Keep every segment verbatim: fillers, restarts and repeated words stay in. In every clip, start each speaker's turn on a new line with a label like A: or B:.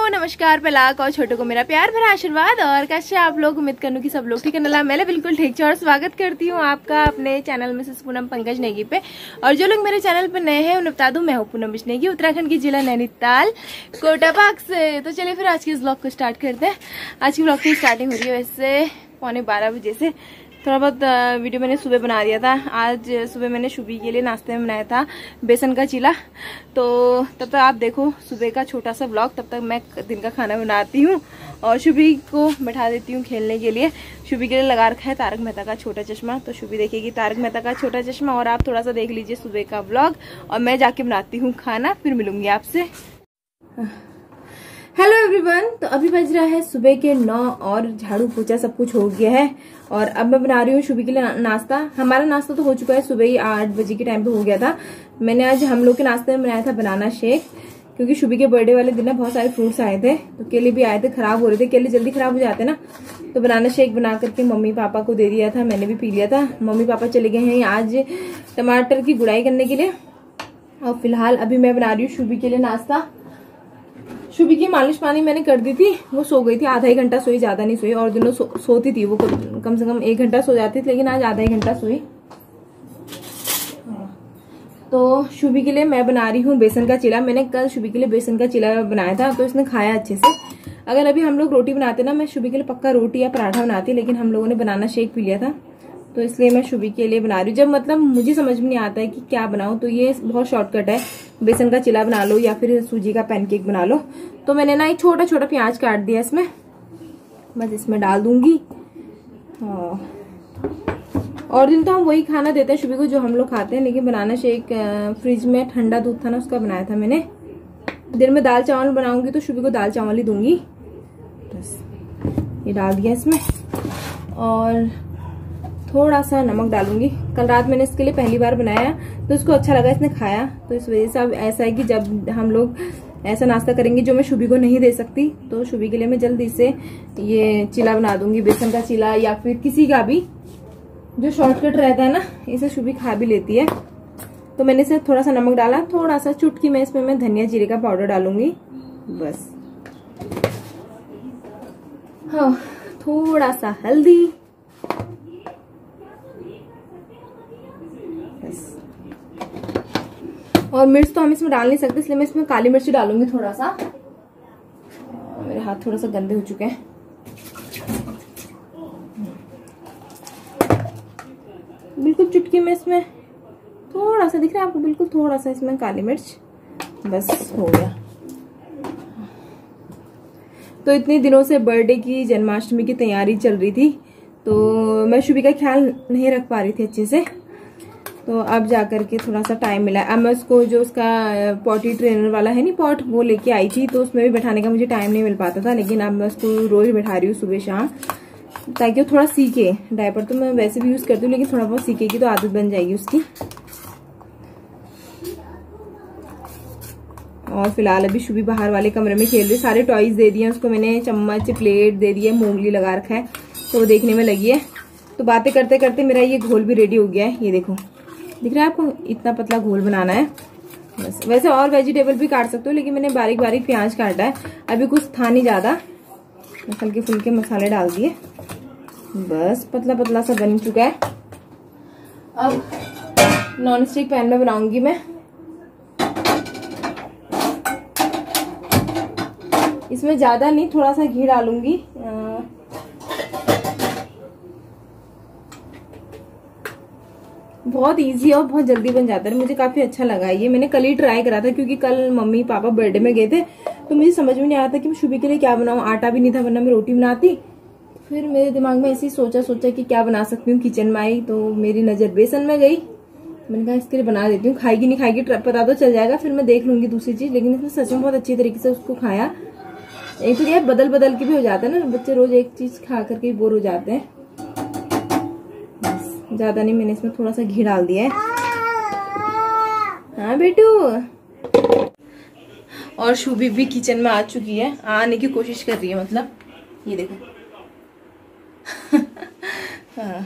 A: नमस्कार पलाक और छोटों को मेरा प्यार भरा आशीर्वाद। और कैसे आप लोग, उम्मीद करूँ कि सब लोग ठीक है ना। मैं बिल्कुल ठीक है और स्वागत करती हूँ आपका अपने चैनल मिसेस पूनम पंकज नेगी पे। और जो लोग मेरे चैनल पर नए हैं उन्हें बता दूं, मैं हूँ पूनम नेगी, उत्तराखंड की जिला नैनीताल कोटाबाग से। तो चलिए फिर आज की इस ब्लॉग को स्टार्ट करते हैं। आज की ब्लॉग की स्टार्टिंग हो रही है वैसे पौने बारह बजे से। थोड़ा बहुत वीडियो मैंने सुबह बना दिया था। आज सुबह मैंने शुभी के लिए नाश्ते में बनाया था बेसन का चीला। तो तब तक आप देखो सुबह का छोटा सा ब्लॉग, तब तक मैं दिन का खाना बनाती हूँ और शुभी को बैठा देती हूँ खेलने के लिए। शुभी के लिए लगा रखा है तारक मेहता का छोटा चश्मा, तो शुभी देखेगी तारक मेहता का छोटा चश्मा और आप थोड़ा सा देख लीजिए सुबह का ब्लॉग। और मैं जाके बनाती हूँ खाना, फिर मिलूंगी आपसे। हेलो एवरीवन, तो अभी बज रहा है सुबह के नौ और झाड़ू पोछा सब कुछ हो गया है। और अब मैं बना रही हूँ शुभी के लिए नाश्ता। हमारा नाश्ता तो हो चुका है, सुबह ही आठ बजे के टाइम पे हो गया था। मैंने आज हम लोग के नाश्ते में बनाया था बनाना शेक, क्योंकि शुभी के बर्थडे वाले दिन ना बहुत सारे फ्रूट्स आए थे, तो केले भी आए थे, खराब हो रहे थे। केले जल्दी खराब हो जाते ना, तो बनाना शेक बना करके मम्मी पापा को दे दिया था, मैंने भी पी लिया था। मम्मी पापा चले गए हैं आज टमाटर की गुड़ाई करने के लिए। और फिलहाल अभी मैं बना रही हूँ शुभी के लिए नाश्ता। शुभी की मालिश पानी मैंने कर दी थी, वो सो गई थी, आधा ही घंटा सोई, ज्यादा नहीं सोई। और दिनों सो, सोती थी वो, कम से कम एक घंटा सो जाती थी, लेकिन आज आधा ही घंटा सोई। तो शुभी के लिए मैं बना रही हूँ बेसन का चीला। मैंने कल शुभी के लिए बेसन का चीला बनाया था, तो इसने खाया अच्छे से। अगर अभी हम लोग रोटी बनाते ना, मैं शुभी के लिए पक्का रोटी या पराठा बनाती, लेकिन हम लोगों ने बनाना शेक पी लिया था, तो इसलिए मैं शुभी के लिए बना रही हूँ। जब मतलब मुझे समझ में नहीं आता है कि क्या बनाऊं, तो ये बहुत शॉर्टकट है, बेसन का चिला बना लो या फिर सूजी का पैनकेक बना लो। तो मैंने ना एक छोटा छोटा प्याज काट दिया इसमें, बस इसमें डाल दूंगी। और दिन तो हम वही खाना देते हैं शुभी को जो हम लोग खाते हैं, लेकिन बनाना शेक फ्रिज में ठंडा दूध था ना, उसका बनाया था मैंने। दिन में दाल चावल बनाऊंगी तो शुभी को दाल चावल ही दूंगी। बस ये डाल दिया इसमें और थोड़ा सा नमक डालूंगी। कल रात मैंने इसके लिए पहली बार बनाया तो इसको अच्छा लगा, इसने खाया। तो इस वजह से अब ऐसा है कि जब हम लोग ऐसा नाश्ता करेंगे जो मैं शुभी को नहीं दे सकती, तो शुभी के लिए मैं जल्दी से ये चिला बना दूंगी, बेसन का चिला या फिर किसी का भी जो शॉर्टकट रहता है ना, इसे शुभी खा भी लेती है। तो मैंने इसे थोड़ा सा नमक डाला, थोड़ा सा चुटकी में इसमें मैं धनिया जीरे का पाउडर डालूंगी बस। हाँ, थोड़ा सा हल्दी, और मिर्च तो हम इसमें डाल नहीं सकते, इसलिए मैं इसमें काली मिर्च डालूंगी थोड़ा सा। मेरे हाथ थोड़ा सा गंदे हो चुके हैं। बिल्कुल चुटकी में इसमें थोड़ा सा दिख रहा है आपको, बिल्कुल थोड़ा सा इसमें काली मिर्च, बस हो गया। तो इतने दिनों से बर्थडे की, जन्माष्टमी की तैयारी चल रही थी, तो मैं शुभी का ख्याल नहीं रख पा रही थी अच्छे से। तो अब जाकर के थोड़ा सा टाइम मिला। अब मैं उसको जो उसका पॉटी ट्रेनर वाला है नहीं पॉट, वो लेके आई थी, तो उसमें भी बैठाने का मुझे टाइम नहीं मिल पाता था, लेकिन अब मैं उसको रोज बैठा रही हूँ सुबह शाम, ताकि वो थोड़ा सीखे। डायपर तो मैं वैसे भी यूज करती हूँ, लेकिन थोड़ा बहुत सीखेगी तो आदत बन जाएगी उसकी। और फिलहाल अभी शुभी बाहर वाले कमरे में खेल रही है। सारे टॉयज दे दिए उसको मैंने, चम्मच प्लेट दे दिए, मूंगली लगा रखा है, तो वो देखने में लगी है। तो बातें करते करते मेरा ये घोल भी रेडी हो गया है, ये देखो दिख रहा है आपको, इतना पतला घोल बनाना है बस। वैसे और वेजिटेबल भी काट सकते हो, लेकिन मैंने बारीक बारीक प्याज काटा है। अभी कुछ था नहीं ज्यादा, हल्के फुल्के मसाले डाल दिए, बस पतला पतला सा बन चुका है। अब नॉन स्टिक पैन में बनाऊंगी मैं। इसमें ज्यादा नहीं, थोड़ा सा घी डालूंगी। बहुत इजी और बहुत जल्दी बन जाता है, मुझे काफी अच्छा लगा ये। मैंने कल ही ट्राई करा था, क्योंकि कल मम्मी पापा बर्थडे में गए थे, तो मुझे समझ में नहीं आया था कि मैं शुभी के लिए क्या बनाऊं। आटा भी नहीं था, वरना मैं रोटी बनाती। फिर मेरे दिमाग में ऐसे ही सोचा सोचा कि क्या बना सकती हूँ, किचन में आई तो मेरी नजर बेसन में गई। मैंने कहा इसके लिए बना देती हूँ, खाएगी नहीं खाएगी पता तो चल जाएगा, फिर मैं देख लूंगी दूसरी चीज। लेकिन इसने सच में बहुत अच्छी तरीके से उसको खाया। एक तो यार बदल बदल के भी हो जाता है ना, बच्चे रोज एक चीज खा करके बोर हो जाते हैं। ज्यादा नहीं, मैंने इसमें थोड़ा सा घी डाल दिया है। हाँ बेटू। और शुभी भी किचन में आ चुकी है, आने की कोशिश कर रही है, मतलब ये देखो। हाँ।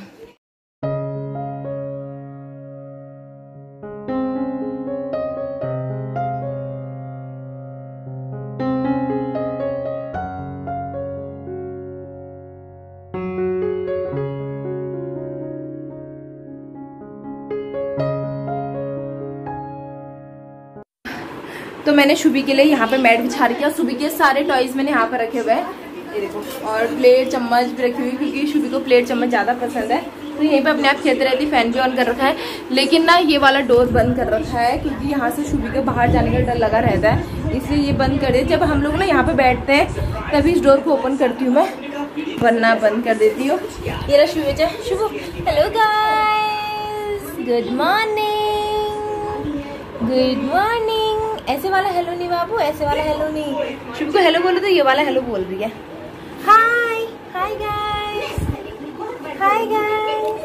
A: मैंने शुभी के लिए यहाँ पे मैट बिछा रखी है और शुभी के सारे टॉयज मैंने यहाँ पर रखे हुए हैं, ये देखो। और प्लेट चम्मच भी रखी हुई क्योंकि शुभी को प्लेट चम्मच ज़्यादा पसंद है, तो यहीं पे अपने आप खेलते रहती। फैन भी ऑन कर रखा है, लेकिन ना ये वाला डोर बंद कर रखा है क्योंकि यहाँ से शुभी को बाहर जाने का डर लगा रहता है, इसलिए ये बंद कर दिया। जब हम लोग ना यहाँ पे बैठते हैं तभी इस डोर को ओपन करती हूँ मैं, वरना बंद कर देती हूँ। ये रहा शुभी बच्चा। Shubhu hello guys, good morning, good morning. ऐसे वाला हेलो नहीं बाबू, ऐसे वाला हेलो नहीं। शुभी को हेलो बोलो तो ये वाला हेलो बोल रही है। Hi hi guys, hi guys.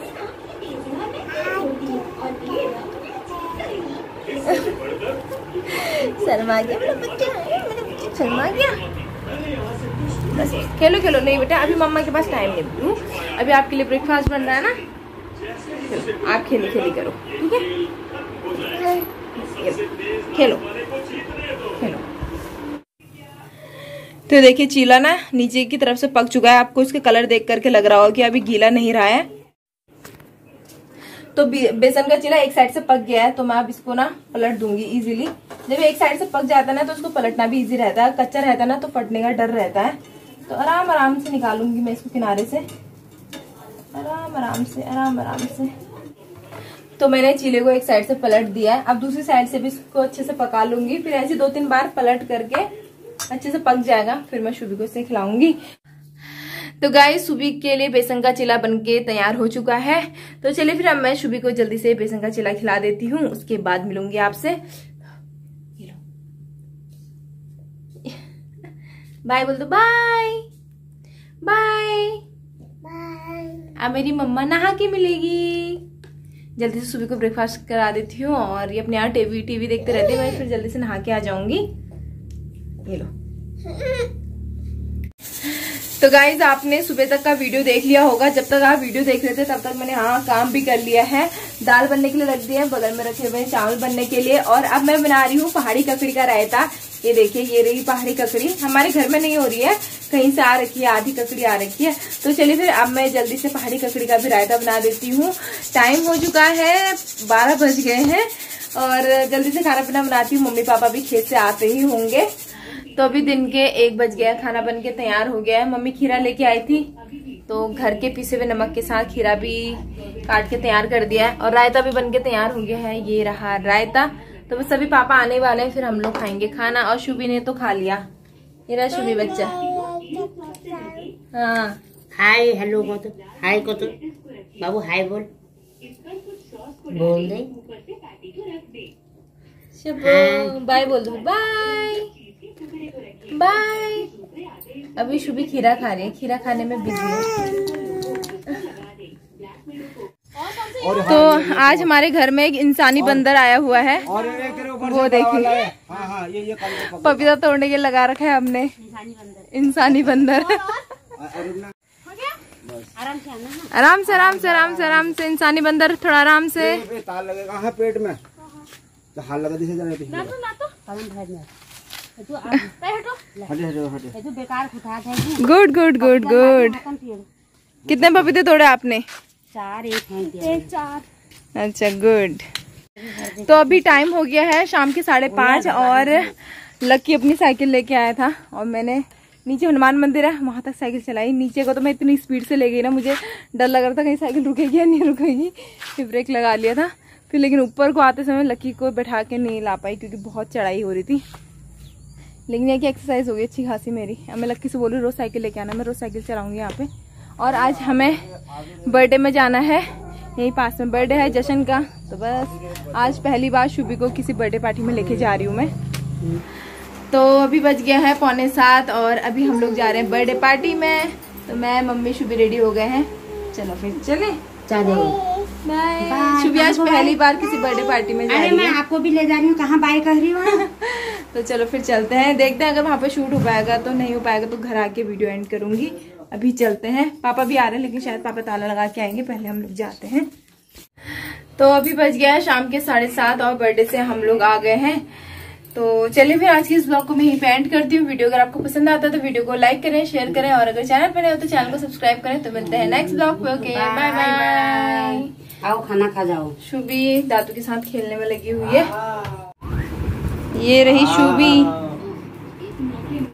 A: शर्मा गया मेरा बच्चा, मेरा बच्चा शर्मा गया। बस खेलो खेलो। नहीं बेटा अभी मम्मा के पास टाइम नहीं, अभी आपके लिए ब्रेकफास्ट बन रहा है ना, आप खेली खेली करो, ठीक है। खेलो खेलो। तो देखिए चीला ना नीचे की तरफ से पक चुका है, आपको इसके कलर देख करके लग रहा होगा कि अभी गीला नहीं रहा है। तो बेसन का चीला एक साइड से पक गया है, तो मैं अब इसको ना पलट दूंगी इजीली। जब एक साइड से पक जाता है ना तो उसको पलटना भी इजी रहता है, कच्चा रहता है ना तो फटने का डर रहता है। तो आराम आराम से निकालूंगी मैं इसको किनारे से, आराम आराम से, आराम आराम से। तो मैंने चीले को एक साइड से पलट दिया है, अब दूसरी साइड से भी इसको अच्छे से पका लूंगी। फिर ऐसे दो तीन बार पलट करके अच्छे से पक जाएगा, फिर मैं शुभी को इसे खिलाऊंगी। तो गाइस शुभी के लिए बेसन का चिला बनके तैयार हो चुका है। तो चलिए फिर अब मैं शुभी को जल्दी से बेसन का चिला खिला देती हूँ, उसके बाद मिलूंगी आपसे। बाय बोल दो, बाय बाय बाय। अब मेरी मम्मा नहा के मिलेगी। जल्दी से शुभी को ब्रेकफास्ट करा देती हूँ और ये अपने यहाँ टीवी टीवी देखते रहते हैं, मैं फिर जल्दी से नहा के आ जाऊंगी। ये लो। तो गाइज आपने सुबह तक का वीडियो देख लिया होगा। जब तक आप वीडियो देख रहे थे तब तक मैंने हाँ काम भी कर लिया है। दाल बनने के लिए रख दिया है, बगल में रखे हुए हैं चावल बनने के लिए। और अब मैं बना रही हूँ पहाड़ी ककड़ी का रायता। ये देखिए ये रही पहाड़ी ककड़ी, हमारे घर में नहीं हो रही है, कहीं से आ रखी है, आधी ककड़ी आ रखी है। तो चलिए फिर अब मैं जल्दी से पहाड़ी ककड़ी का भी रायता बना देती हूँ। टाइम हो चुका है, बारह बज गए हैं और जल्दी से खाना पीना बनाती हूँ। मम्मी पापा भी खेत से आते ही होंगे। तो अभी दिन के एक बज गया, खाना बन के तैयार हो गया है। मम्मी खीरा लेके आई थी तो घर के पिसे हुए नमक के साथ खीरा भी काट के तैयार कर दिया है और रायता भी बन के तैयार हो गया है। ये रहा रायता। तो बस अभी पापा आने वाले हैं, फिर हम लोग खाएंगे खाना। और शुभी ने तो खा लिया। ये रहा शुभी बच्चा। हाँ
B: हाय हेलो को तो हाय को तो बाबू हाय बोल बोल दे।
A: बाय बोल दो, बाय बाय। अभी शुभी खीरा खा रही है, खीरा खाने में बिजी है। तो आज हमारे घर में एक इंसानी बंदर आया हुआ है, वो देखिए पपीता तोड़ने के लगा रखा है हमने। इंसानी बंदर। आराम से आराम से आराम से आराम से। इंसानी बंदर थोड़ा आराम से।
C: ताल लगेगा पेट में, हाल लगा दिसे जाने
A: गुड गुड गुड गुड। कितने पपीते तोड़े आपने?
B: चार। एक चार।
A: अच्छा गुड। तो अभी टाइम हो गया है शाम के साढ़े पाँच और लक्की अपनी साइकिल लेके आया था और मैंने नीचे हनुमान मंदिर है वहां तक साइकिल चलाई। नीचे को तो मैं इतनी स्पीड से ले गई ना, मुझे डर लग रहा था कहीं साइकिल रुकेगी या नहीं रुकेगी, फिर ब्रेक लगा लिया था फिर। लेकिन ऊपर को आते समय लक्की को बैठा के नहीं ला पाई क्योंकि बहुत चढ़ाई हो रही थी। लेकिन ये कि एक्सरसाइज हो गई अच्छी खासी मेरी। अब मैं लक्की से बोल रही रोज साइकिल लेके आना, मैं रोज साइकिल चलाऊंगी यहाँ पे। और आज हमें बर्थडे में जाना है, यहीं पास में बर्थडे है जशन का। तो बस आज पहली बार शुभी को किसी बर्थडे पार्टी में लेके जा रही हूँ मैं। तो अभी बज गया है पौने सात और अभी हम लोग जा रहे हैं बर्थडे पार्टी में। तो मैं मम्मी शुभी रेडी हो गए हैं, चलो फिर चले। बाय। शुभी आज पहली बार किसी बर्थडे पार्टी में जा रही है।
B: मैं आपको भी ले जा रही हूँ, कहाँ बाय कर रही हूँ।
A: तो चलो फिर चलते हैं, देखते हैं अगर वहाँ पे शूट हो पाएगा तो, नहीं हो पाएगा तो घर आके वीडियो एंड करूंगी। अभी चलते हैं। पापा भी आ रहे हैं लेकिन शायद पापा ताला लगा के आएंगे, पहले हम लोग जाते हैं। तो अभी बज गया है शाम के साढ़े सात और बर्थडे से हम लोग आ गए हैं। तो चलिए फिर आज की इस ब्लॉग को मैं यहीं पे एंड करती हूँ। वीडियो अगर आपको पसंद आता है तो वीडियो को लाइक करें, शेयर करें और अगर चैनल पर नए हो तो चैनल को सब्सक्राइब करें। तो मिलते हैं नेक्स्ट ब्लॉग पे। Okay bye bye bye.
B: आओ खाना खा जाओ।
A: शुभी दादू के साथ खेलने में लगी हुई है। ये रही शुभी।